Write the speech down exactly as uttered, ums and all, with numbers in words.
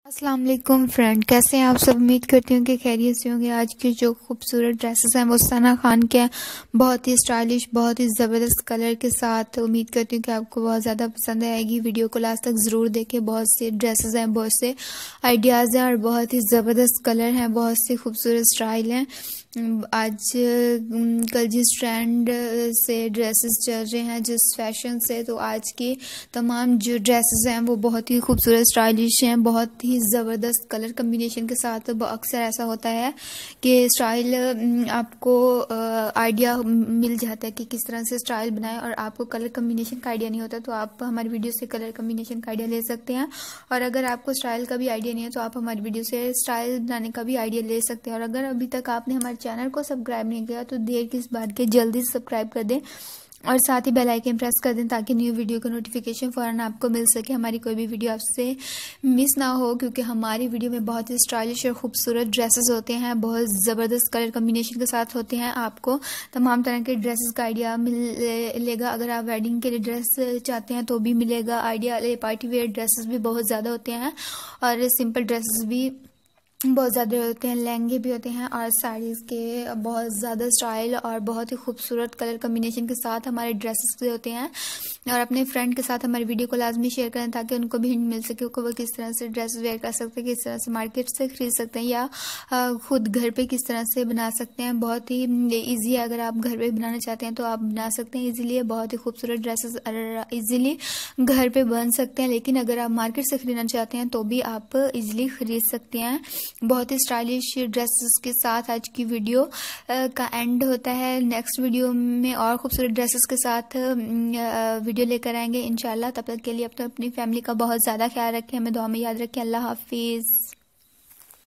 अस्सलाम वालेकुम फ्रेंड, कैसे हैं आप सब। उम्मीद करती हूँ कि खैरियत से होंगे। आज की जो खूबसूरत ड्रेसेस हैं वो सना खान के हैं, बहुत ही स्टाइलिश, बहुत ही ज़बरदस्त कलर के साथ। उम्मीद करती हूँ कि आपको बहुत ज़्यादा पसंद आएगी। वीडियो को लास्ट तक ज़रूर देखें। बहुत से ड्रेसेस हैं, बहुत से आइडियाज़ हैं और बहुत ही ज़बरदस्त कलर हैं, बहुत से खूबसूरत स्टाइल हैं। आज कल जिस ट्रेंड से ड्रेसेस चल रहे हैं, जिस फैशन से, तो आज की तमाम जो ड्रेसेस हैं वो बहुत ही खूबसूरत स्टाइलिश हैं, बहुत ही ज़बरदस्त कलर कम्बिनेशन के साथ। अक्सर ऐसा होता है कि स्टाइल आपको आइडिया मिल जाता है कि किस तरह से स्टाइल बनाएं और आपको कलर कम्बिनेशन का आइडिया नहीं होता, तो आप हमारी वीडियो से कलर कम्बिनेशन का आइडिया ले सकते हैं। और अगर आपको स्टाइल का भी आइडिया नहीं है तो आप हमारी वीडियो से स्टाइल बनाने का भी आइडिया ले सकते हैं। और अगर अभी तक आपने हमारे चैनल को सब्सक्राइब नहीं किया तो देर किस बात के, जल्दी से सब्सक्राइब कर दें और साथ ही बेल आइकन प्रेस कर दें ताकि न्यू वीडियो का नोटिफिकेशन फ़ौरन आपको मिल सके, हमारी कोई भी वीडियो आपसे मिस ना हो। क्योंकि हमारी वीडियो में बहुत ही स्टाइलिश और खूबसूरत ड्रेसेस होते हैं, बहुत ज़बरदस्त कलर कम्बिनेशन के साथ होते हैं। आपको तमाम तरह के ड्रेसेस का आइडिया मिलेगा। अगर आप वेडिंग के लिए ड्रेस चाहते हैं तो भी मिलेगा आइडिया। पार्टी वेयर ड्रेसेस भी बहुत ज़्यादा होते हैं और सिंपल ड्रेसेस भी बहुत ज़्यादा होते हैं, लहंगे भी होते हैं और साड़ीज़ के बहुत ज़्यादा स्टाइल और बहुत ही खूबसूरत कलर कम्बिनेशन के साथ हमारे ड्रेसेस भी होते हैं। और अपने फ्रेंड के साथ हमारी वीडियो को लाजमी शेयर करें ताकि उनको भी हिंट मिल सके कि वो किस तरह से ड्रेस वेयर कर सकते हैं, किस तरह से मार्केट से खरीद सकते हैं या खुद घर पे किस तरह से बना सकते हैं। बहुत ही ईजी है, अगर आप घर पे बनाना चाहते हैं तो आप बना सकते हैं ईजिली। बहुत ही खूबसूरत ड्रेसेस ईजिली घर पे बन सकते हैं, लेकिन अगर आप मार्केट से खरीदना चाहते हैं तो भी आप ईजिली खरीद सकते हैं। बहुत ही स्टाइलिश ड्रेसेस के साथ आज की वीडियो का एंड होता है। नेक्स्ट वीडियो में और खूबसूरत ड्रेसेस के साथ वीडियो लेकर आएंगे इंशाल्लाह। तब तक के लिए अब तो अपनी फैमिली का बहुत ज़्यादा ख्याल रखें, हमें दुआ में याद रखें। अल्लाह हाफिज़।